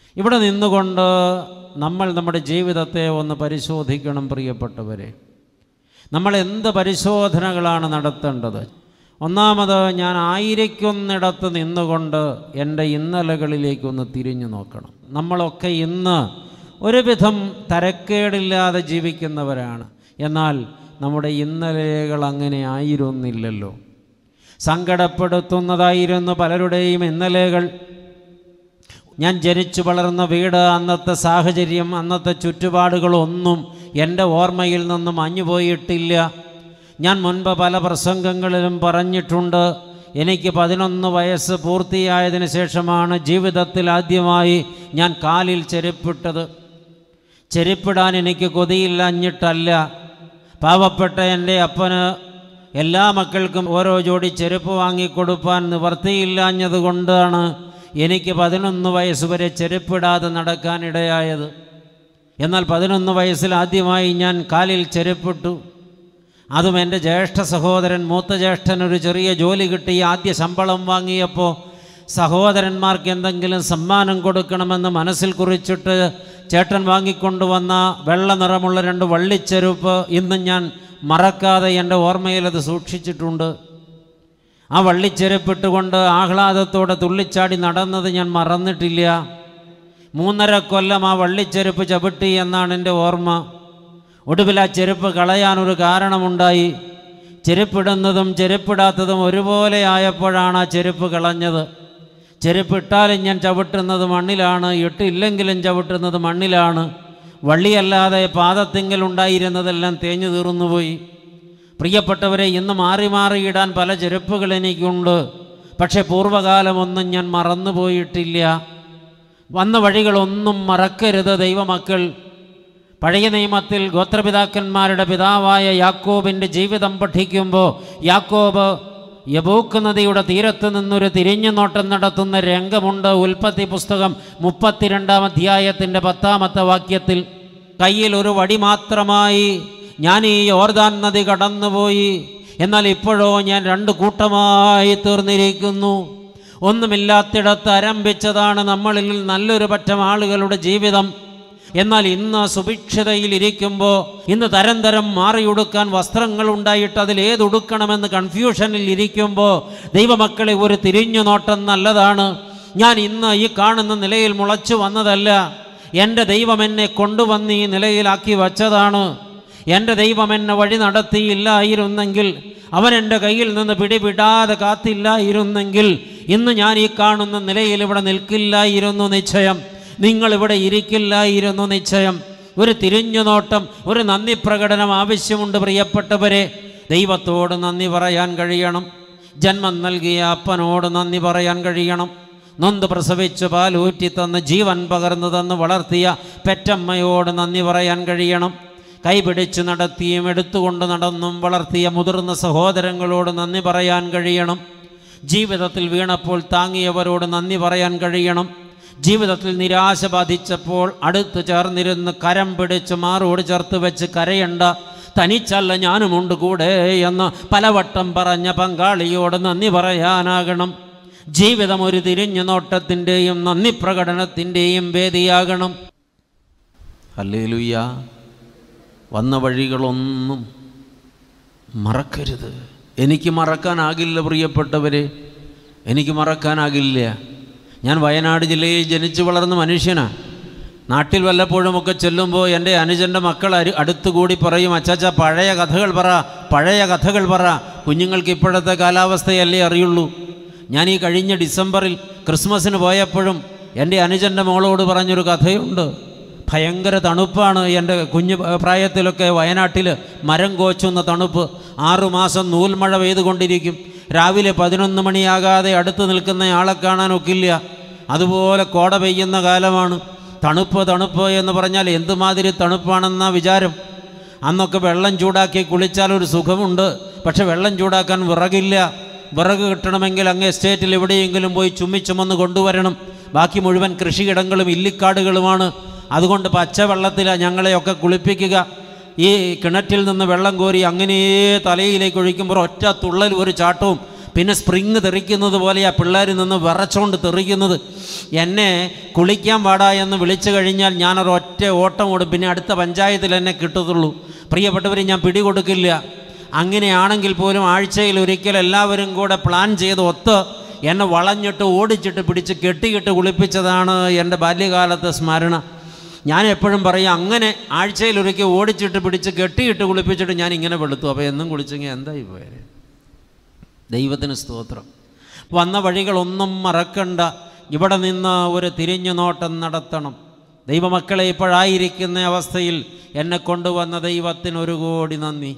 ഇവിടെ നിന്നുകൊണ്ട് നമ്മൾ നമ്മുടെ ജീവിതത്തെ ഒന്ന് പരിശോധിക്കണം പ്രിയപ്പെട്ടവരെ. നമ്മൾ എന്ത് പരിശോധനകളാണ് നടത്തേണ്ടത്? ഒന്നാമത്, ഞാൻ ആയിരിക്കുന്നിടത്ത് നിന്നുകൊണ്ട് എൻ്റെ ഇന്നലകളിലേക്കൊന്ന് തിരിഞ്ഞു നോക്കണം. നമ്മളൊക്കെ ഇന്ന് ഒരുവിധം തരക്കേടില്ലാതെ ജീവിക്കുന്നവരാണ്. എന്നാൽ നമ്മുടെ ഇന്നലകൾ അങ്ങനെ ആയിരുന്നില്ലല്ലോ. സങ്കടപ്പെടുത്തുന്നതായിരുന്നു പലരുടെയും ഇന്നലകൾ. ഞാൻ ജനിച്ചു വളർന്ന വീട്, അന്നത്തെ സാഹചര്യം, അന്നത്തെ ചുറ്റുപാടുകളൊന്നും എൻ്റെ ഓർമ്മയിൽ നിന്നും അഞ്ഞുപോയിട്ടില്ല. ഞാൻ മുൻപ് പല പ്രസംഗങ്ങളിലും പറഞ്ഞിട്ടുണ്ട്, എനിക്ക് 11 വയസ്സ് പൂർത്തിയായതിനു ശേഷമാണ് ജീവിതത്തിൽ ആദ്യമായി ഞാൻ കാലിൽ ചെരുപ്പിട്ടത്. ചെരുപ്പിടാൻ എനിക്ക് കൊതിയില്ലഞ്ഞിട്ടല്ല. പാവപ്പെട്ട എൻ്റെ അപ്പന് എല്ലാ മക്കൾക്കും ഓരോ ജോഡി ചെരുപ്പ് വാങ്ങിക്കൊടുക്കാൻ നിവർത്തിയില്ലാഞ്ഞതുകൊണ്ടാണ് എനിക്ക് 11 വയസ്സ് വരെ ചെരുപ്പിടാതെ നടക്കാനിടയായത്. എന്നാൽ 11 വയസ്സിൽ ആദ്യമായി ഞാൻ കാലിൽ ചെരുപ്പിട്ടു. അതും എൻ്റെ ജ്യേഷ്ഠ സഹോദരൻ, മൂത്ത ജ്യേഷ്ഠനൊരു ചെറിയ ജോലി കിട്ടി ആദ്യ ശമ്പളം വാങ്ങിയപ്പോൾ സഹോദരന്മാർക്ക് എന്തെങ്കിലും സമ്മാനം കൊടുക്കണമെന്ന് മനസ്സിൽ കുറിച്ചിട്ട് ചേട്ടൻ വാങ്ങിക്കൊണ്ടുവന്ന വെള്ള നിറമുള്ള 2 വള്ളിച്ചെരുപ്പ് ഇന്നും ഞാൻ മറക്കാതെ എൻ്റെ ഓർമ്മയിൽ അത് സൂക്ഷിച്ചിട്ടുണ്ട്. ആ വള്ളിച്ചെരുപ്പിട്ടുകൊണ്ട് ആഹ്ലാദത്തോടെ തുള്ളിച്ചാടി നടന്നത് ഞാൻ മറന്നിട്ടില്ല. 3.5 കൊല്ലം ആ വള്ളിച്ചെരുപ്പ് ചവിട്ടി എന്നാണ് എൻ്റെ ഓർമ്മ. ഒടുവിൽ ആ ചെരുപ്പ് കളയാനൊരു കാരണമുണ്ടായി. ചെരുപ്പിടുന്നതും ചെരുപ്പിടാത്തതും ഒരുപോലെ ആയപ്പോഴാണ് ആ ചെരുപ്പ് കളഞ്ഞത്. ചെരുപ്പിട്ടാലും ഞാൻ ചവിട്ടുന്നത് മണ്ണിലാണ്, ഇട്ടില്ലെങ്കിലും ചവിട്ടുന്നത് മണ്ണിലാണ്. വള്ളിയല്ലാതെ പാദത്തിങ്കലുണ്ടായിരുന്നതെല്ലാം തേഞ്ഞു തീർന്നുപോയി. പ്രിയപ്പെട്ടവരെ, ഇന്ന് മാറി മാറി ഇടാൻ പല ചെരുപ്പുകൾ എനിക്കുണ്ട്. പക്ഷേ പൂർവ്വകാലമൊന്നും ഞാൻ മറന്നുപോയിട്ടില്ല. വന്ന വഴികളൊന്നും മറക്കരുത് ദൈവമക്കൾ. പഴയ നിയമത്തിൽ ഗോത്രപിതാക്കന്മാരുടെ പിതാവായ യാക്കോബിൻ്റെ ജീവിതം പഠിക്കുമ്പോൾ യാക്കോബ് യബൂക്ക് നദിയുടെ തീരത്ത് നിന്നൊരു തിരിഞ്ഞു നോട്ടം നടത്തുന്ന രംഗമുണ്ട്. ഉൽപ്പത്തി പുസ്തകം 32-ാം അധ്യായത്തിൻ്റെ 10-ാമത്തെ വാക്യത്തിൽ, കയ്യിൽ ഒരു വടി മാത്രമായി ഞാൻ ഈ യോർദാൻ നദി കടന്നുപോയി, എന്നാൽ ഇപ്പോഴോ ഞാൻ 2 കൂട്ടമായി തീർന്നിരിക്കുന്നു. ഒന്നുമില്ലാത്തിടത്ത് ആരംഭിച്ചതാണ് നമ്മളിൽ നല്ലൊരു പറ്റം ആളുകളുടെ ജീവിതം. എന്നാൽ ഇന്ന് സുഭിക്ഷതയിലിരിക്കുമ്പോൾ, ഇന്ന് തരം തരം മാറിയുടുക്കാൻ വസ്ത്രങ്ങൾ ഉണ്ടായിട്ട് അതിലേതുടുക്കണമെന്ന് കൺഫ്യൂഷനിൽ ഇരിക്കുമ്പോൾ, ദൈവമക്കളെ ഒരു തിരിഞ്ഞു നോട്ടം നല്ലതാണ്. ഞാൻ ഇന്ന് ഈ കാണുന്ന നിലയിൽ മുളച്ചു വന്നതല്ല. എൻ്റെ ദൈവം എന്നെ കൊണ്ടുവന്ന് ഈ നിലയിലാക്കി വച്ചതാണ്. എൻ്റെ ദൈവം എന്നെ വഴി നടത്തിയില്ലായിരുന്നെങ്കിൽ, അവൻ എൻ്റെ കയ്യിൽ നിന്ന് പിടിവിടാതെ കാത്തില്ലായിരുന്നെങ്കിൽ ഇന്ന് ഞാൻ ഈ കാണുന്ന നിലയിൽ ഇവിടെ നിൽക്കില്ലായിരുന്നു നിശ്ചയം. നിങ്ങളിവിടെ ഇരിക്കില്ലായിരുന്നു നിശ്ചയം. ഒരു തിരിഞ്ഞുനോട്ടം, ഒരു നന്ദി പ്രകടനം ആവശ്യമുണ്ട് പ്രിയപ്പെട്ടവരെ. ദൈവത്തോട് നന്ദി പറയാൻ കഴിയണം. ജന്മം നൽകിയ അപ്പനോട് നന്ദി പറയാൻ കഴിയണം. നൊന്ത് പ്രസവിച്ച് പാലൂറ്റി തന്ന് ജീവൻ പകർന്നു തന്ന് വളർത്തിയ പെറ്റമ്മയോട് നന്ദി പറയാൻ കഴിയണം. കൈപിടിച്ച് നടത്തിയും എടുത്തുകൊണ്ട് നടന്നും വളർത്തിയ മുതിർന്ന സഹോദരങ്ങളോട് നന്ദി പറയാൻ കഴിയണം. ജീവിതത്തിൽ വീണപ്പോൾ താങ്ങിയവരോട് നന്ദി പറയാൻ കഴിയണം. ജീവിതത്തിൽ നിരാശ ബാധിച്ചപ്പോൾ അടുത്ത് ചേർന്നിരുന്ന് കരം പിടിച്ച് മാറോട് ചേർത്ത് വെച്ച് കരയണ്ട, തനിച്ചല്ല ഞാനുമുണ്ട് കൂടെ എന്ന് പലവട്ടം പറഞ്ഞ പങ്കാളിയോട് നന്ദി പറയാനാകണം. ജീവിതം ഒരു തിരിഞ്ഞു നോട്ടത്തിൻ്റെയും നന്ദി പ്രകടനത്തിൻ്റെയും വേദിയാകണം. ഹല്ലേലൂയ. വന്ന വഴികളൊന്നും മറക്കരുത്. എനിക്ക് മറക്കാനാകില്ല പ്രിയപ്പെട്ടവരെ, എനിക്ക് മറക്കാനാകില്ല. ഞാൻ വയനാട് ജില്ലയിൽ ജനിച്ചു വളർന്ന മനുഷ്യനാണ്. നാട്ടിൽ വല്ലപ്പോഴുമൊക്കെ ചെല്ലുമ്പോൾ എൻ്റെ അനുജൻ്റെ മക്കൾ അടുത്തുകൂടി പറയും, അച്ചാച്ചാ പഴയ കഥകൾ പറ, പഴയ കഥകൾ പറ. കുഞ്ഞുങ്ങൾക്ക് ഇപ്പോഴത്തെ കാലാവസ്ഥയല്ലേ അറിയുള്ളൂ. ഞാൻ ഈ കഴിഞ്ഞ ഡിസംബറിൽ ക്രിസ്മസിന് പോയപ്പോഴും എൻ്റെ അനുജൻ്റെ മോളോട് പറഞ്ഞൊരു കഥയുണ്ട്. ഭയങ്കര തണുപ്പാണ്. എൻ്റെ കുഞ്ഞു പ്രായത്തിലൊക്കെ വയനാട്ടിൽ മരം കോച്ചുന്ന തണുപ്പ്. 6 മാസം നൂൽമഴ പെയ്തുകൊണ്ടിരിക്കും. രാവിലെ 11 മണിയാകാതെ അടുത്ത് നിൽക്കുന്ന ആളെ കാണാനൊക്കില്ല. അതുപോലെ കോട പെയ്യുന്ന കാലമാണ്. തണുപ്പ് തണുപ്പ് എന്ന് പറഞ്ഞാൽ എന്തുമാതിരി തണുപ്പാണെന്ന വിചാരം. അന്നൊക്കെ വെള്ളം ചൂടാക്കി കുളിച്ചാൽ ഒരു സുഖമുണ്ട്. പക്ഷെ വെള്ളം ചൂടാക്കാൻ വിറകില്ല. വിറക് കിട്ടണമെങ്കിൽ അങ്ങ് എസ്റ്റേറ്റിൽ എവിടെയെങ്കിലും പോയി ചുമ്മിച്ചുമന്ന് കൊണ്ടുവരണം. ബാക്കി മുഴുവൻ കൃഷിയിടങ്ങളും ഇല്ലിക്കാടുകളുമാണ്. അതുകൊണ്ട് പച്ചവെള്ളത്തിലാണ് ഞങ്ങളെയൊക്കെ കുളിപ്പിക്കുക. ഈ കിണറ്റിൽ നിന്ന് വെള്ളം കോരി അങ്ങനെ തലയിലേക്ക് ഒഴിക്കുമ്പോൾ ഒറ്റ തുള്ളൽ ഒരു ചാട്ടവും, പിന്നെ സ്പ്രിങ് തെറിക്കുന്നത് പോലെയാ പിള്ളേർ നിന്ന് വിറച്ചോണ്ട് തെറിക്കുന്നത്. എന്നെ കുളിക്കാൻ പാടാ എന്ന് വിളിച്ചു കഴിഞ്ഞാൽ ഞാനൊരൊറ്റ ഓട്ടം ഓടും, പിന്നെ അടുത്ത പഞ്ചായത്തിൽ എന്നെ കിട്ടത്തുള്ളൂ. പ്രിയപ്പെട്ടവരെ, ഞാൻ പിടികൊടുക്കില്ല. അങ്ങനെയാണെങ്കിൽ പോലും ആഴ്ചയിൽ ഒരിക്കൽ എല്ലാവരും കൂടെ പ്ലാൻ ചെയ്ത് ഒത്ത് എന്നെ വളഞ്ഞിട്ട് ഓടിച്ചിട്ട് പിടിച്ച് കെട്ടിയിട്ട് കുളിപ്പിച്ചതാണ് എൻ്റെ ബാല്യകാലത്തെ സ്മരണ. ഞാൻ എപ്പോഴും പറയും, അങ്ങനെ ആഴ്ചയിൽ ഒരിക്കൽ ഓടിച്ചിട്ട് പിടിച്ച് കെട്ടിയിട്ട് കുളിപ്പിച്ചിട്ട് ഞാൻ ഇങ്ങനെ വെളുത്തു. അപ്പോൾ എന്നും കുളിച്ചെങ്കിൽ എന്തായി പോയത്? ദൈവത്തിന് സ്തോത്രം. വന്ന വഴികളൊന്നും മറക്കണ്ട. ഇവിടെ നിന്ന് ഒരു തിരിഞ്ഞു നോട്ടം നടത്തണം. ദൈവമക്കളെ, ഇപ്പോഴായിരിക്കുന്ന അവസ്ഥയിൽ എന്നെ കൊണ്ടുവന്ന ദൈവത്തിന് 1 കോടി നന്ദി.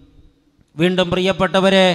വീണ്ടും പ്രിയപ്പെട്ടവരെ,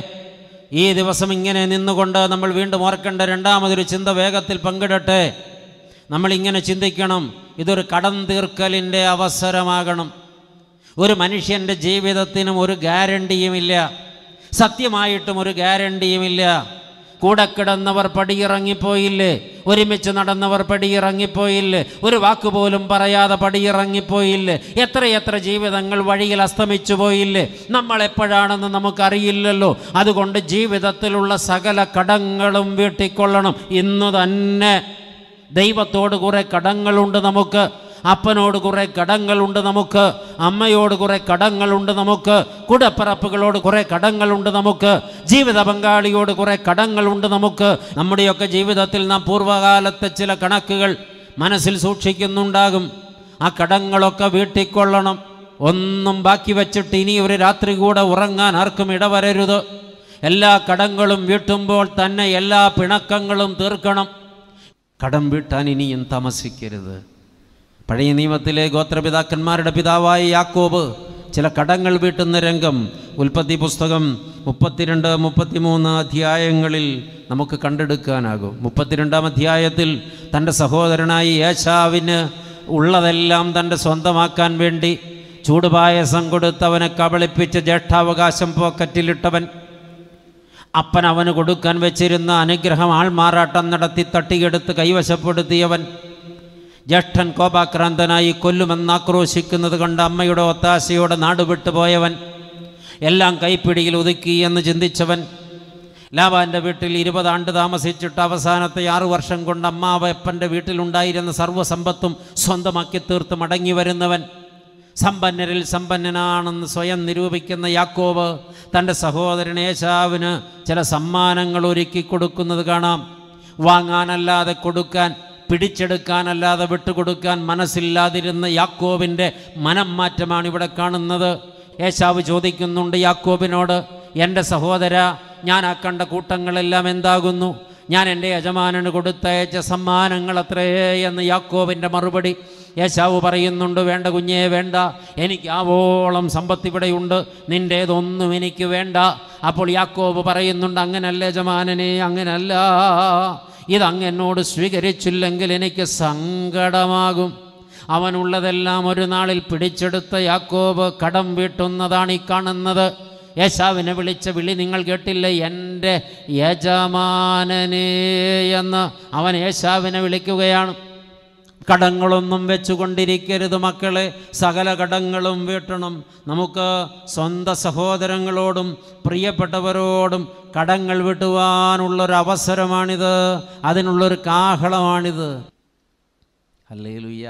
ഈ ദിവസം ഇങ്ങനെ നിന്നുകൊണ്ട് നമ്മൾ വീണ്ടും ഓർക്കേണ്ട രണ്ടാമതൊരു ചിന്ത വേഗത്തിൽ പങ്കിടട്ടെ. നമ്മളിങ്ങനെ ചിന്തിക്കണം, ഇതൊരു കടം തീർക്കലിൻ്റെ അവസരമാകണം. ഒരു മനുഷ്യൻ്റെ ജീവിതത്തിനും ഒരു ഗ്യാരണ്ടിയുമില്ല, സത്യമായിട്ടും ഒരു ഗ്യാരണ്ടിയുമില്ല. കൂടെ കിടന്നവർ പടിയിറങ്ങിപ്പോയില്ലേ? ഒരുമിച്ച് നടന്നവർ പടിയിറങ്ങിപ്പോയില്ലേ? ഒരു വാക്കുപോലും പറയാതെ പടിയിറങ്ങിപ്പോയില്ലേ? എത്രയെത്ര ജീവിതങ്ങൾ വഴിയിൽ അസ്തമിച്ചു പോയില്ലേ? നമ്മളെപ്പോഴാണെന്ന് നമുക്കറിയില്ലല്ലോ. അതുകൊണ്ട് ജീവിതത്തിലുള്ള സകല കടങ്ങളും വീട്ടിക്കൊള്ളണം. ഇന്ന് തന്നെ ദൈവത്തോട് കുറേ കടങ്ങളുണ്ട് നമുക്ക്, അപ്പനോട് കുറേ കടങ്ങളുണ്ട് നമുക്ക്, അമ്മയോട് കുറേ കടങ്ങളുണ്ട് നമുക്ക്, കൂടപ്പിറപ്പുകളോട് കുറേ കടങ്ങളുണ്ട് നമുക്ക്, ജീവിത പങ്കാളിയോട് കുറേ കടങ്ങളുണ്ട് നമുക്ക്. നമ്മുടെയൊക്കെ ജീവിതത്തിൽ നാം പൂർവ്വകാലത്തെ ചില കണക്കുകൾ മനസ്സിൽ സൂക്ഷിക്കുന്നുണ്ടാകും. ആ കടങ്ങളൊക്കെ വീട്ടിക്കൊള്ളണം. ഒന്നും ബാക്കി വച്ചിട്ട് ഇനി ഒരു രാത്രി കൂടെ ഉറങ്ങാൻ ആർക്കും ഇടവരരുത്. എല്ലാ കടങ്ങളും വീട്ടുമ്പോൾ തന്നെ എല്ലാ പിണക്കങ്ങളും തീർക്കണം. കടം വീട്ടാൻ ഇനിയും താമസിക്കരുത്. പഴയ നിയമത്തിലെ ഗോത്രപിതാക്കന്മാരുടെ പിതാവായ യാക്കോബ് ചില കടങ്ങൾ വീട്ടുന്ന രംഗം ഉൽപ്പത്തി പുസ്തകം 32, 33 അധ്യായങ്ങളിൽ നമുക്ക് കണ്ടെടുക്കാനാകും. 32-ാം അധ്യായത്തിൽ തൻ്റെ സഹോദരനായി ഏശാവിന് ഉള്ളതെല്ലാം തൻ്റെ സ്വന്തമാക്കാൻ വേണ്ടി ചൂടുപായസം കൊടുത്തവനെ കബളിപ്പിച്ച് ജ്യേഷ്ഠാവകാശം പോക്കറ്റിലിട്ടവൻ, അപ്പൻ അവന് കൊടുക്കാൻ വെച്ചിരുന്ന അനുഗ്രഹം ആൾമാറാട്ടം നടത്തി തട്ടിയെടുത്ത് കൈവശപ്പെടുത്തിയവൻ, ജ്യേഷ്ഠൻ കോപാക്രാന്തനായി കൊല്ലുമെന്ന് ആക്രോശിക്കുന്നത് കണ്ട് അമ്മയുടെ ഒത്താശയോടെ നാടുവിട്ടു പോയവൻ, എല്ലാം കൈപ്പിടിയിൽ ഒതുക്കി എന്ന് ചിന്തിച്ചവൻ, ലാബാൻ്റെ വീട്ടിൽ 20 ആണ്ട് താമസിച്ചിട്ട് അവസാനത്തെ 6 വർഷം കൊണ്ട് അമ്മാവപ്പൻ്റെ വീട്ടിലുണ്ടായിരുന്ന സർവ്വസമ്പത്തും സ്വന്തമാക്കി തീർത്ത് മടങ്ങി വരുന്നവൻ, സമ്പന്നരിൽ സമ്പന്നനാണെന്ന് സ്വയം നിരൂപിക്കുന്ന യാക്കോബ് തൻ്റെ സഹോദരൻ ഏശാവിന് ചില സമ്മാനങ്ങൾ ഒരുക്കി കൊടുക്കുന്നത് കാണാം. വാങ്ങാനല്ലാതെ കൊടുക്കാൻ, പിടിച്ചെടുക്കാനല്ലാതെ വിട്ടുകൊടുക്കാൻ മനസ്സില്ലാതിരുന്ന യാക്കോബിൻ്റെ മനം മാറ്റമാണ് ഇവിടെ കാണുന്നത്. ഏശാവ് ചോദിക്കുന്നുണ്ട് യാക്കോബിനോട്, എൻ്റെ സഹോദര, ഞാൻ ആ കണ്ട കൂട്ടങ്ങളെല്ലാം എന്താകുന്നു? ഞാൻ എൻ്റെ യജമാനന് കൊടുത്തയച്ച സമ്മാനങ്ങൾ അത്രയേ എന്ന് യാക്കോബിൻ്റെ മറുപടി. ഏശാവ് പറയുന്നുണ്ട്, വേണ്ട കുഞ്ഞേ, വേണ്ട, എനിക്ക് ആവോളം സമ്പത്ത് ഇവിടെയുണ്ട്, നിൻ്റേതൊന്നും എനിക്ക് വേണ്ട. അപ്പോൾ യാക്കോബ് പറയുന്നുണ്ട്, അങ്ങനല്ല യജമാനനെ, അങ്ങനല്ല, ഇതങ്ങ് എന്നോട് സ്വീകരിച്ചില്ലെങ്കിൽ എനിക്ക് സങ്കടമാകും. അവനുള്ളതെല്ലാം ഒരു നാളിൽ പിടിച്ചെടുത്ത യാക്കോബ് കടം വീട്ടുന്നതാണ് ഈ കാണുന്നത്. ഏശാവിനെ വിളിച്ച വിളി നിങ്ങൾ കേട്ടില്ലേ? എൻ്റെ യജമാനനെ എന്ന് അവൻ ഏശാവിനെ വിളിക്കുകയാണ്. കടങ്ങളൊന്നും വെച്ചുകൊണ്ടിരിക്കരുത് മക്കളെ, സകല കടങ്ങളും വീട്ടണം. നമുക്ക് സ്വന്തം സഹോദരങ്ങളോടും പ്രിയപ്പെട്ടവരോടും കടങ്ങൾ വീട്ടുവാനുള്ളൊരവസരമാണിത്, അതിനുള്ളൊരു കാഹളമാണിത്. ഹല്ലേലൂയ.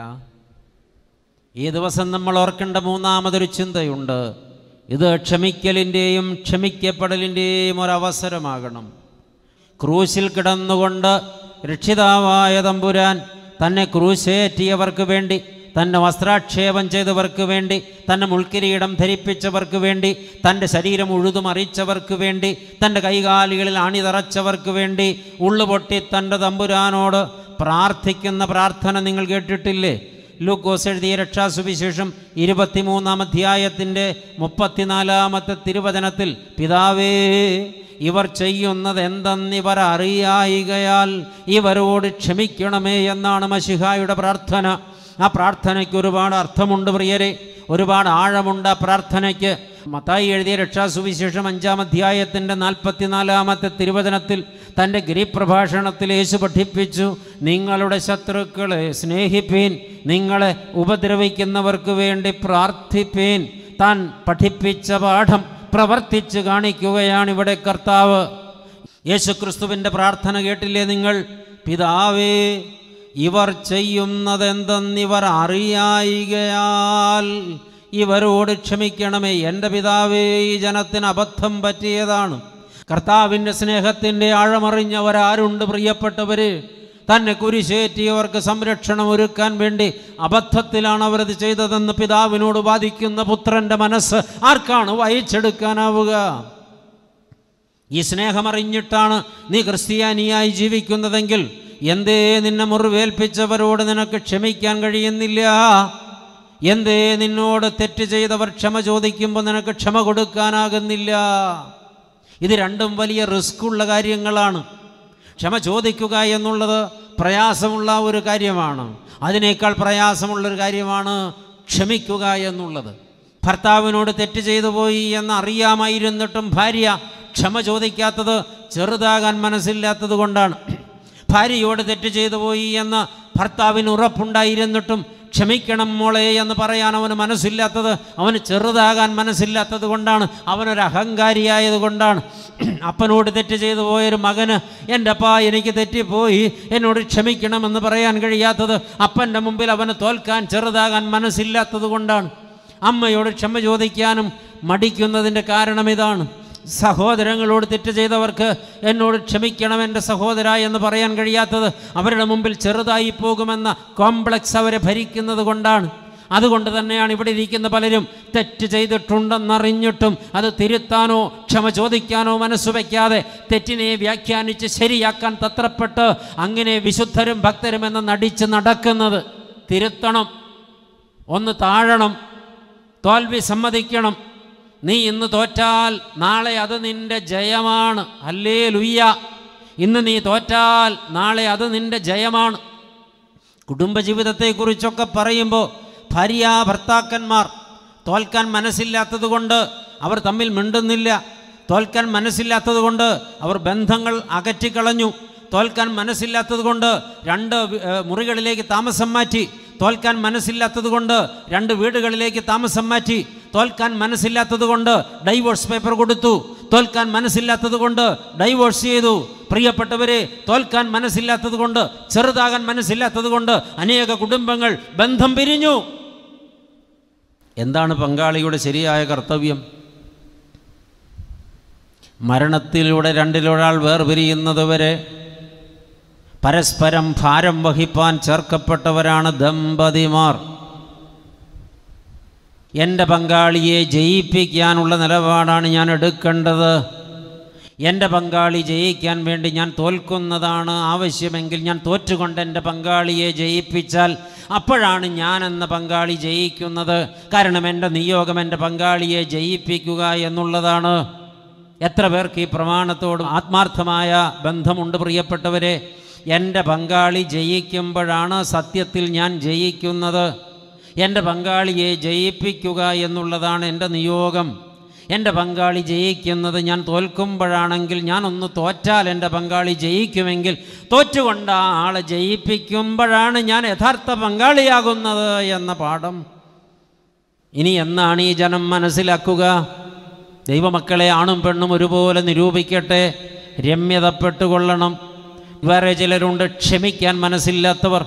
ഈ ദിവസം നമ്മൾ ഓർക്കേണ്ട മൂന്നാമതൊരു ചിന്തയുണ്ട്. ഇത് ക്ഷമിക്കലിൻ്റെയും ക്ഷമിക്കപ്പെടലിൻ്റെയും ഒരവസരമാകണം. ക്രൂശിൽ കിടന്നുകൊണ്ട് രക്ഷിതാവായ തമ്പുരാൻ തന്നെ ക്രൂശേറ്റിയവർക്ക് വേണ്ടി, തന്നെ വസ്ത്രാക്ഷേപം ചെയ്തവർക്ക് വേണ്ടി, തന്നെ മുൾക്കിരീടം ധരിപ്പിച്ചവർക്ക് വേണ്ടി, തൻ്റെ ശരീരം ഉഴുതുമറിച്ചവർക്ക് വേണ്ടി, തൻ്റെ കൈകാലുകളിൽ അണിതറച്ചവർക്ക് വേണ്ടി ഉള്ളുപൊട്ടി തൻ്റെ തമ്പുരാനോട് പ്രാർത്ഥിക്കുന്ന പ്രാർത്ഥന നിങ്ങൾ കേട്ടിട്ടില്ലേ? ലൂക്കോസ് എഴുതിയ രക്ഷാസുവിശേഷം 23-ാം അധ്യായത്തിൻ്റെ 34-ാമത്തെ തിരുവചനത്തിൽ, പിതാവേ, ഇവർ ചെയ്യുന്നത് എന്തെന്നിവർ അറിയായികയാൽ ഇവരോട് ക്ഷമിക്കണമേ എന്നാണ് മശിഹായുടെ പ്രാർത്ഥന. ആ പ്രാർത്ഥനയ്ക്ക് ഒരുപാട് അർത്ഥമുണ്ട് പ്രിയരെ, ഒരുപാട് ആഴമുണ്ട് ആ പ്രാർത്ഥനയ്ക്ക്. മത്തായി എഴുതിയ രക്ഷാസുവിശേഷം 5-ാം അധ്യായത്തിൻ്റെ 44-ാമത്തെ തിരുവചനത്തിൽ തൻ്റെ ഗിരിപ്രഭാഷണത്തിൽ യേശു പഠിപ്പിച്ചു, നിങ്ങളുടെ ശത്രുക്കളെ സ്നേഹിപ്പീൻ, നിങ്ങളെ ഉപദ്രവിക്കുന്നവർക്ക് വേണ്ടി പ്രാർത്ഥിപ്പീൻ. താൻ പഠിപ്പിച്ച പാഠം പ്രവർത്തിച്ച് കാണിക്കുകയാണ് ഇവിടെ കർത്താവ്. യേശുക്രിസ്തുവിൻ്റെ പ്രാർത്ഥന കേട്ടില്ലേ നിങ്ങൾ? പിതാവേ, ഇവർ ചെയ്യുന്നതെന്തെന്നിവർ അറിയായികയാൽ ഇവരോട് ക്ഷമിക്കണമേ. എൻ്റെ പിതാവേ, ഈ ജനത്തിന് അബദ്ധം പറ്റിയതാണ്. കർത്താവിൻ്റെ സ്നേഹത്തിൻ്റെ ആഴമറിഞ്ഞവരാരുണ്ട് പ്രിയപ്പെട്ടവർ? തന്നെ കുരിശേറ്റിയവർക്ക് സംരക്ഷണം ഒരുക്കാൻ വേണ്ടി അബദ്ധത്തിലാണ് അവരത് ചെയ്തതെന്ന് പിതാവിനോട് വാദിക്കുന്ന പുത്രൻ്റെ മനസ്സ് ആർക്കാണ് വായിച്ചെടുക്കാനാവുക? ഈ സ്നേഹമറിഞ്ഞിട്ടാണ് നീ ക്രിസ്ത്യാനിയായി ജീവിക്കുന്നതെങ്കിൽ എന്തേ നിന്നെ മുറിവേൽപ്പിച്ചവരോട് നിനക്ക് ക്ഷമിക്കാൻ കഴിയുന്നില്ല? എന്തേ നിന്നോട് തെറ്റ് ചെയ്തവർ ക്ഷമ ചോദിക്കുമ്പോൾ നിനക്ക് ക്ഷമ കൊടുക്കാനാകുന്നില്ല? ഇത് രണ്ടും വലിയ റിസ്ക്കുള്ള കാര്യങ്ങളാണ്. ക്ഷമ ചോദിക്കുക എന്നുള്ളത് പ്രയാസമുള്ള ഒരു കാര്യമാണ്. അതിനേക്കാൾ പ്രയാസമുള്ളൊരു കാര്യമാണ് ക്ഷമിക്കുക എന്നുള്ളത്. ഭർത്താവിനോട് തെറ്റ് ചെയ്തു പോയി എന്നറിയാമായിരുന്നിട്ടും ഭാര്യ ക്ഷമ ചോദിക്കാത്തത് ചെറുതാകാൻ മനസ്സില്ലാത്തത് കൊണ്ടാണ്. ഭാര്യയോട് തെറ്റ് ചെയ്തു പോയി എന്ന് ഭർത്താവിന് ഉറപ്പുണ്ടായിരുന്നിട്ടും ക്ഷമിക്കണം മോളെ എന്ന് പറയാൻ അവന് മനസ്സില്ലാത്തത് അവന് ചെറുതാകാൻ മനസ്സില്ലാത്തത് കൊണ്ടാണ്. അവനൊരു അഹങ്കാരിയായത് കൊണ്ടാണ്. അപ്പനോട് തെറ്റ് ചെയ്തു പോയൊരു മകന് എൻ്റെ അപ്പാ എനിക്ക് തെറ്റിപ്പോയി എന്നോട് ക്ഷമിക്കണമെന്ന് പറയാൻ കഴിയാത്തത് അപ്പൻ്റെ മുമ്പിൽ അവന് തോൽക്കാൻ ചെറുതാകാൻ മനസ്സില്ലാത്തത് കൊണ്ടാണ്. അമ്മയോട് ക്ഷമ ചോദിക്കാനും മടിക്കുന്നതിൻ്റെ കാരണം ഇതാണ്. സഹോദരങ്ങളോട് തെറ്റ് ചെയ്തവർക്ക് എന്നോട് ക്ഷമിക്കണം എൻ്റെ സഹോദര എന്ന് പറയാൻ കഴിയാത്തത് അവരുടെ മുമ്പിൽ ചെറുതായി പോകുമെന്ന കോംപ്ലക്സ് അവരെ ഭരിക്കുന്നത് കൊണ്ടാണ്. അതുകൊണ്ട് തന്നെയാണ് ഇവിടെ ഇരിക്കുന്ന പലരും തെറ്റ് ചെയ്തിട്ടുണ്ടെന്നറിഞ്ഞിട്ടും അത് തിരുത്താനോ ക്ഷമ ചോദിക്കാനോ മനസ്സു വയ്ക്കാതെ തെറ്റിനെ വ്യാഖ്യാനിച്ച് ശരിയാക്കാൻ തത്രപ്പെട്ട് അങ്ങനെ വിശുദ്ധരും ഭക്തരും എന്ന് നടിച്ച് നടക്കുന്നത്. തിരുത്തണം, ഒന്ന് താഴണം, തോൽവി സമ്മതിക്കണം. നീ ഇന്ന് തോറ്റാൽ നാളെ അത് നിൻ്റെ ജയമാണ്. ഹല്ലേലൂയ. ഇന്ന് നീ തോറ്റാൽ നാളെ അത് നിൻ്റെ ജയമാണ്. കുടുംബജീവിതത്തെക്കുറിച്ചൊക്കെ പറയുമ്പോൾ ഭാര്യ ഭർത്താക്കന്മാർ തോൽക്കാൻ മനസ്സില്ലാത്തത് കൊണ്ട് അവർ തമ്മിൽ മിണ്ടുന്നില്ല. തോൽക്കാൻ മനസ്സില്ലാത്തത് കൊണ്ട് അവർ ബന്ധങ്ങൾ അകറ്റിക്കളഞ്ഞു. തോൽക്കാൻ മനസ്സില്ലാത്തത് കൊണ്ട് 2 മുറികളിലേക്ക് താമസം മാറ്റി. തോൽക്കാൻ മനസ്സില്ലാത്തത് കൊണ്ട് 2 വീടുകളിലേക്ക് താമസം മാറ്റി. തോൽക്കാൻ മനസ്സില്ലാത്തത് കൊണ്ട് ഡൈവോഴ്സ് പേപ്പർ കൊടുത്തു. തോൽക്കാൻ മനസ്സില്ലാത്തത് കൊണ്ട് ഡൈവോഴ്സ് ചെയ്തു. പ്രിയപ്പെട്ടവരെ, തോൽക്കാൻ മനസ്സില്ലാത്തത് കൊണ്ട്, ചെറുതാകാൻ മനസ്സില്ലാത്തത് കൊണ്ട് അനേക കുടുംബങ്ങൾ ബന്ധം പിരിഞ്ഞു. എന്താണ് പങ്കാളിയുടെ ശരിയായ കർത്തവ്യം? മരണത്തിലൂടെ രണ്ടിലൊരാൾ വേർപിരിയുന്നതുവരെ പരസ്പരം ഭാരം വഹിപ്പാൻ ചേർക്കപ്പെട്ടവരാണ് ദമ്പതിമാർ. എൻ്റെ പങ്കാളിയെ ജയിപ്പിക്കാനുള്ള നിലപാടാണ് ഞാൻ എടുക്കേണ്ടത്. എൻ്റെ പങ്കാളി ജയിക്കാൻ വേണ്ടി ഞാൻ തോൽക്കുന്നതാണ് ആവശ്യമെങ്കിൽ ഞാൻ തോറ്റുകൊണ്ട് എൻ്റെ പങ്കാളിയെ ജയിപ്പിച്ചാൽ അപ്പോഴാണ് ഞാൻ എന്ന പങ്കാളി ജയിക്കുന്നത്. കാരണം എൻ്റെ നിയോഗം എൻ്റെ പങ്കാളിയെ ജയിപ്പിക്കുക എന്നുള്ളതാണ്. എത്ര പേർക്ക് ഈ പ്രമാണത്തോട് ആത്മാർത്ഥമായ ബന്ധമുണ്ട് പ്രിയപ്പെട്ടവരെ? എൻ്റെ പങ്കാളി ജയിക്കുമ്പോഴാണ് സത്യത്തിൽ ഞാൻ ജയിക്കുന്നത്. എൻ്റെ പങ്കാളിയെ ജയിപ്പിക്കുക എന്നുള്ളതാണ് എൻ്റെ നിയോഗം. എൻ്റെ പങ്കാളി ജയിക്കുന്നത് ഞാൻ തോൽക്കുമ്പോഴാണെങ്കിൽ, ഞാനൊന്ന് തോറ്റാൽ എൻ്റെ പങ്കാളി ജയിക്കുമെങ്കിൽ തോറ്റുകൊണ്ട് ആ ആളെ ജയിപ്പിക്കുമ്പോഴാണ് ഞാൻ യഥാർത്ഥ പങ്കാളിയാകുന്നത് എന്ന പാഠം ഇനി എന്നാണ് ഈ ജനം മനസ്സിലാക്കുക? ദൈവമക്കളെ ആണും പെണ്ണും ഒരുപോലെ നിരൂപിക്കട്ടെ, രമ്യതപ്പെട്ടുകൊള്ളണം. വേറെ ചിലരുണ്ട് ക്ഷമിക്കാൻ മനസ്സില്ലാത്തവർ.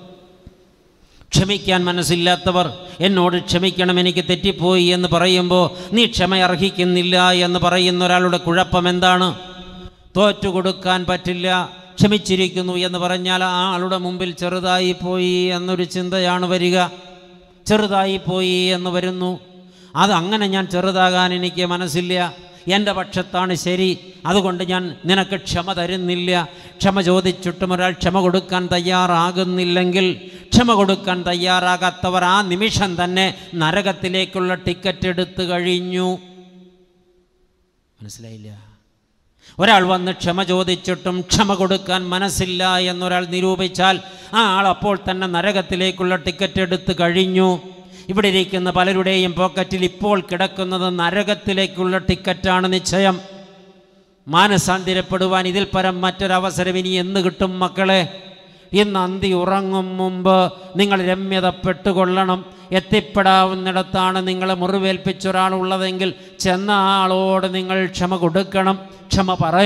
ക്ഷമിക്കാൻ മനസ്സില്ലാത്തവർ എന്നോട് ക്ഷമിക്കണം, എനിക്ക് തെറ്റിപ്പോയി എന്ന് പറയുമ്പോൾ നീ ക്ഷമ അർഹിക്കുന്നില്ല എന്ന് പറയുന്ന ഒരാളുടെ കുഴപ്പം എന്താണ്? തോറ്റു കൊടുക്കാൻ പറ്റില്ല, ക്ഷമിച്ചിരിക്കുന്നു എന്ന് പറഞ്ഞാൽ ആ ആളുടെ മുമ്പിൽ ചെറുതായി പോയി എന്നൊരു ചിന്തയാണ് വരിക. ചെറുതായി പോയി എന്ന് വരുന്നു. അതങ്ങനെ ഞാൻ ചെറുതാകാൻ എനിക്ക് മനസ്സില്ല. എൻ്റെ പക്ഷത്താണ് ശരി, അതുകൊണ്ട് ഞാൻ നിനക്ക് ക്ഷമ തരുന്നില്ല. ക്ഷമ ചോദിച്ചിട്ടും ഒരാൾ ക്ഷമ കൊടുക്കാൻ തയ്യാറാകുന്നില്ലെങ്കിൽ, ക്ഷമ കൊടുക്കാൻ തയ്യാറാകാത്തവർ ആ നിമിഷം തന്നെ നരകത്തിലേക്കുള്ള ടിക്കറ്റ് എടുത്തു കഴിഞ്ഞു. മനസ്സിലായില്ല? ഒരാൾ വന്ന് ക്ഷമ ചോദിച്ചിട്ടും ക്ഷമ കൊടുക്കാൻ മനസ്സില്ല എന്നൊരാൾ നിരൂപിച്ചാൽ ആ ആൾ അപ്പോൾ തന്നെ നരകത്തിലേക്കുള്ള ടിക്കറ്റ് എടുത്തു കഴിഞ്ഞു. ഇവിടെ ഇരിക്കുന്ന പലരുടെയും പോക്കറ്റിൽ ഇപ്പോൾ കിടക്കുന്നത് നരകത്തിലേക്കുള്ള ടിക്കറ്റാണ് നിശ്ചയം. മാനസാന്തരപ്പെടുവാൻ ഇതിൽ പരം മറ്റൊരവസരം ഇനി എന്ന് കിട്ടും മക്കളെ? ഇന്ന് അന്തി ഉറങ്ങും മുമ്പ് നിങ്ങൾ രമ്യതപ്പെട്ടുകൊള്ളണം. എത്തിപ്പെടാവുന്നിടത്താണ് നിങ്ങളെ മുറിവേൽപ്പിച്ചൊരാളുള്ളതെങ്കിൽ ചെന്ന ആളോട് നിങ്ങൾ ക്ഷമ കൊടുക്കണം, ക്ഷമ പറയണം.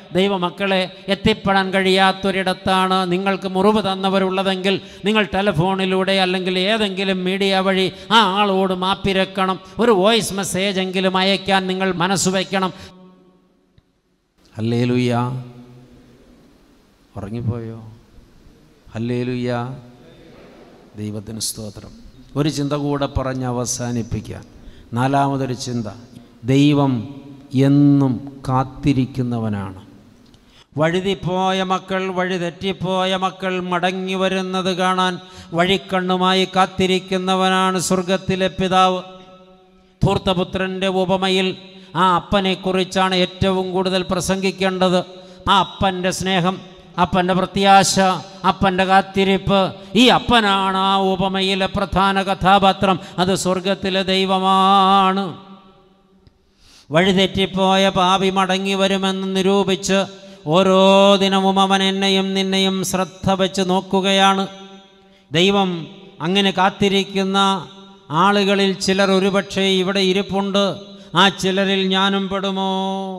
ദൈവമക്കളെ, എത്തിപ്പെടാൻ കഴിയാത്തൊരിടത്താണ് നിങ്ങൾക്ക് മുറിവ് തന്നവരുള്ളതെങ്കിൽ നിങ്ങൾ ടെലിഫോണിലൂടെ അല്ലെങ്കിൽ ഏതെങ്കിലും മീഡിയ വഴി ആ ആളോട് മാപ്പിരക്കണം. ഒരു വോയിസ് മെസ്സേജെങ്കിലും അയക്കാൻ നിങ്ങൾ മനസ്സ് വയ്ക്കണം. ഹല്ലേലൂയ. ഉറങ്ങിപ്പോയോ? ഹല്ലേലൂയ. ദൈവത്തിന് സ്തോത്രം. ഒരു ചിന്ത കൂടെ പറഞ്ഞ് അവസാനിപ്പിക്കാൻ. നാലാമതൊരു ചിന്ത, ദൈവം എന്നും കാത്തിരിക്കുന്നവനാണ്. വഴുതിപ്പോയ മക്കൾ, വഴിതെറ്റിപ്പോയ മക്കൾ മടങ്ങി വരുന്നത് കാണാൻ വഴിക്കണ്ണുമായി കാത്തിരിക്കുന്നവനാണ് സ്വർഗത്തിലെ പിതാവ്. ധൂർത്തപുത്രൻ്റെ ഉപമയിൽ ആ അപ്പനെക്കുറിച്ചാണ് ഏറ്റവും കൂടുതൽ പ്രസംഗിക്കേണ്ടത്. ആ അപ്പൻ്റെ സ്നേഹം, അപ്പൻ്റെ പ്രത്യാശ, അപ്പൻ്റെ കാത്തിരിപ്പ്. ഈ അപ്പനാണ് ആ ഉപമയിലെ പ്രധാന കഥാപാത്രം. അത് സ്വർഗത്തിലെ ദൈവമാണ്. വഴിതെറ്റിപ്പോയ പാപി മടങ്ങി വരുമെന്ന് നിരൂപിച്ച് ഓരോ ദിനവും അവൻ എന്നെയും നിന്നെയും ശ്രദ്ധ വെച്ച് നോക്കുകയാണ്. ദൈവം അങ്ങനെ കാത്തിരിക്കുന്ന ആളുകളിൽ ചിലർ ഒരുപക്ഷെ ഇവിടെ ഇരിപ്പുണ്ട്. ആ ചിലരിൽ ഞാനും പെടുമോ?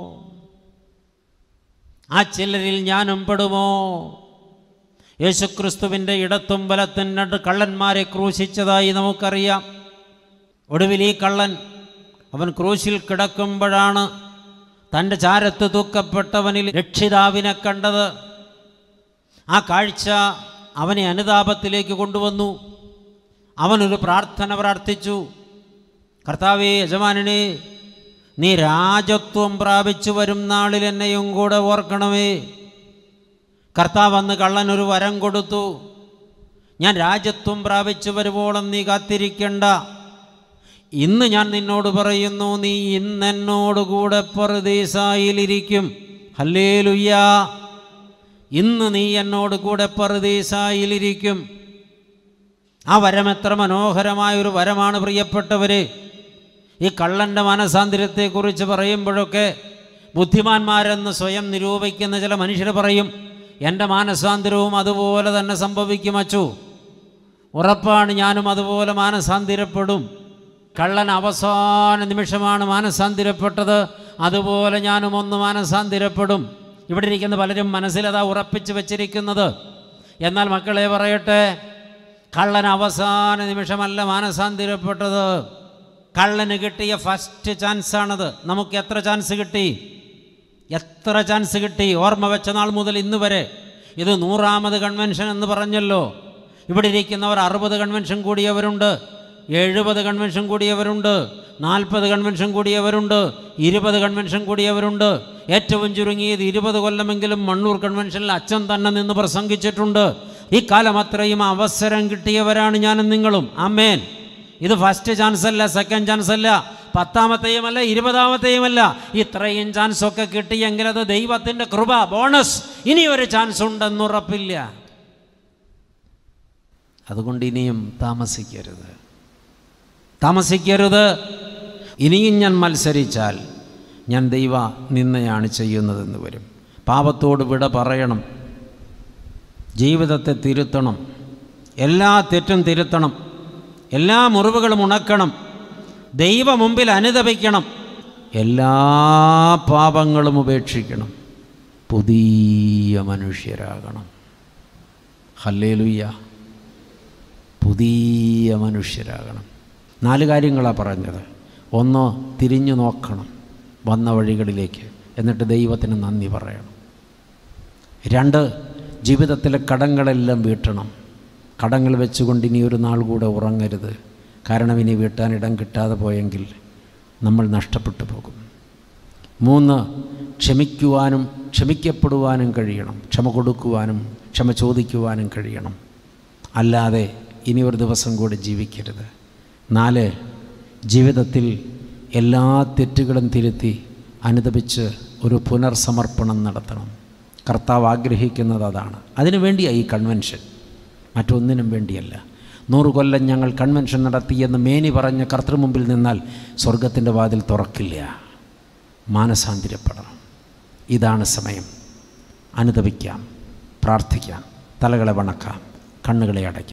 ആ ചിലരിൽ ഞാനും പെടുമോ? യേശുക്രിസ്തുവിൻ്റെ ഇടത്തും വലത്തും രണ്ട് കള്ളന്മാരെ ക്രൂശിച്ചതായി നമുക്കറിയാം. ഒടുവിൽ ഈ കള്ളൻ അവൻ ക്രൂശിൽ കിടക്കുമ്പോഴാണ് തൻ്റെ ചാരത്ത് തൂക്കപ്പെട്ടവനിൽ രക്ഷിതാവിനെ കണ്ടത്. ആ കാഴ്ച അവനെ അനുതാപത്തിലേക്ക് കൊണ്ടുവന്നു. അവനൊരു പ്രാർത്ഥന പ്രാർത്ഥിച്ചു. കർത്താവേ, യജമാനനെ, നീ രാജത്വം പ്രാപിച്ചു വരും നാളിൽ എന്നെയും കൂടെ ഓർക്കണമേ. കർത്താവ് അന്ന് കള്ളനൊരു വരം കൊടുത്തു. ഞാൻ രാജത്വം പ്രാപിച്ചു വരുവോളം നീ കാത്തിരിക്കണ്ട. ഇന്ന് ഞാൻ നിന്നോട് പറയുന്നു, നീ ഇന്നെന്നോടുകൂടെ പറുദീസായിലിരിക്കും. ഹല്ലേലൂയ. ഇന്ന് നീ എന്നോട് കൂടെ പറുദീസായിലിരിക്കും. ആ വരം എത്ര മനോഹരമായൊരു വരമാണ് പ്രിയപ്പെട്ടവരെ. ഈ കള്ളൻ്റെ മാനസാന്തരത്തെക്കുറിച്ച് പറയുമ്പോഴൊക്കെ ബുദ്ധിമാന്മാരെന്ന് സ്വയം നിരൂപിക്കുന്ന ചില മനുഷ്യർ പറയും, എൻ്റെ മാനസാന്തരവും അതുപോലെ തന്നെ സംഭവിക്കും അച്ചു. ഉറപ്പാണ്, ഞാനും അതുപോലെ മാനസാന്തരപ്പെടും. കള്ളൻ അവസാന നിമിഷമാണ് മാനസാന്തരപ്പെട്ടത്. അതുപോലെ ഞാനും ഒന്ന് മാനസാന്തരപ്പെടും. ഇവിടെ ഇരിക്കുന്ന പലരും മനസ്സിലതാ ഉറപ്പിച്ച് വച്ചിരിക്കുന്നത്. എന്നാൽ മക്കളെ പറയട്ടെ, കള്ളൻ അവസാന നിമിഷമല്ല മാനസാന്തരപ്പെട്ടത്. കള്ളന് കിട്ടിയ ഫസ്റ്റ് ചാൻസാണത്. നമുക്ക് എത്ര ചാൻസ് കിട്ടി? എത്ര ചാൻസ് കിട്ടി? ഓർമ്മ വെച്ച നാൾ മുതൽ ഇന്ന് വരെ. ഇത് 100ാമത് കൺവെൻഷൻ എന്ന് പറഞ്ഞല്ലോ. ഇവിടെ ഇരിക്കുന്നവർ 60 കൺവെൻഷൻ കൂടിയവരുണ്ട്, 70 കൺവെൻഷൻ കൂടിയവരുണ്ട്, 40 കൺവെൻഷൻ കൂടിയവരുണ്ട്, 20 കൺവെൻഷൻ കൂടിയവരുണ്ട്. ഏറ്റവും ചുരുങ്ങിയത് 20 കൊല്ലമെങ്കിലും മണ്ണൂർ കൺവെൻഷനിൽ അച്ഛൻ തന്നെ നിന്ന് പ്രസംഗിച്ചിട്ടുണ്ട്. ഈ കാലം അത്രയും അവസരം കിട്ടിയവരാണ് ഞാനും നിങ്ങളും. ആമേൻ. ഇത് ഫസ്റ്റ് ചാൻസ് അല്ല, സെക്കൻഡ് ചാൻസ് അല്ല, 10ാമത്തെയുമല്ല, 20ാമത്തെയുമല്ല. ഇത്രയും ചാൻസൊക്കെ കിട്ടിയെങ്കിൽ അത് ദൈവത്തിൻ്റെ കൃപ, ബോണസ്. ഇനിയൊരു ചാൻസ് ഉണ്ടെന്നുറപ്പില്ല. അതുകൊണ്ട് ഇനിയും താമസിക്കരുത്. ഇനിയും ഞാൻ മത്സരിച്ചാൽ ഞാൻ ദൈവ നിന്നയാണ് ചെയ്യുന്നതെന്ന് വരും. പാപത്തോട് വിട പറയണം, ജീവിതത്തെ തിരുത്തണം, എല്ലാ തെറ്റും തിരുത്തണം, എല്ലാ മുറിവുകളും ഉണക്കണം, ദൈവ മുമ്പിൽ അനുതപിക്കണം, എല്ലാ പാപങ്ങളും ഉപേക്ഷിക്കണം, പുതിയ മനുഷ്യരാകണം. ഹല്ലേലൂയ. പുതിയ മനുഷ്യരാകണം. 4 കാര്യങ്ങളാണ് പറഞ്ഞത്. 1, തിരിഞ്ഞു നോക്കണം വന്ന വഴികളിലേക്ക്, എന്നിട്ട് ദൈവത്തിന് നന്ദി പറയണം. 2, ജീവിതത്തിലെ കടങ്ങളെല്ലാം വീട്ടണം. കടങ്ങൾ വെച്ചുകൊണ്ട് ഇനി ഒരു നാൾ കൂടെ ഉറങ്ങരുത്. കാരണം ഇനി വീട്ടാൻ ഇടം കിട്ടാതെ പോയെങ്കിൽ നമ്മൾ നഷ്ടപ്പെട്ടു പോകും. 3, ക്ഷമിക്കുവാനും ക്ഷമിക്കപ്പെടുവാനും കഴിയണം. ക്ഷമ കൊടുക്കുവാനും ക്ഷമ ചോദിക്കുവാനും കഴിയണം. അല്ലാതെ ഇനി ഒരു ദിവസം കൂടി ജീവിക്കരുത്. 4, ജീവിതത്തിൽ എല്ലാ തെറ്റുകളും തിരുത്തി അനുതപിച്ച് ഒരു പുനർസമർപ്പണം നടത്തണം. കർത്താവ് ആഗ്രഹിക്കുന്നത് അതാണ്. അതിനു വേണ്ടിയാണ് ഈ കൺവെൻഷൻ, മറ്റൊന്നിനും വേണ്ടിയല്ല. 100 കൊല്ലം ഞങ്ങൾ കൺവെൻഷൻ നടത്തിയെന്ന് മേനി പറഞ്ഞ് കർത്തൃമുമ്പിൽ നിന്നാൽ സ്വർഗത്തിൻ്റെ വാതിൽ തുറക്കില്ല. മാനസാന്തരപ്പെടണം. ഇതാണ് സമയം. അനുതപിക്കാം, പ്രാർത്ഥിക്കാം, തലകളെ വണക്കാം, കണ്ണുകളെ അടയ്ക്കാം.